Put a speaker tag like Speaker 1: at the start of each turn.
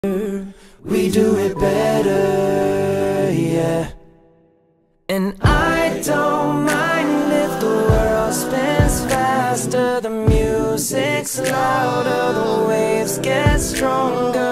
Speaker 1: we do it better, yeah. And I don't mind if the world spins faster, the music's louder, the waves get stronger.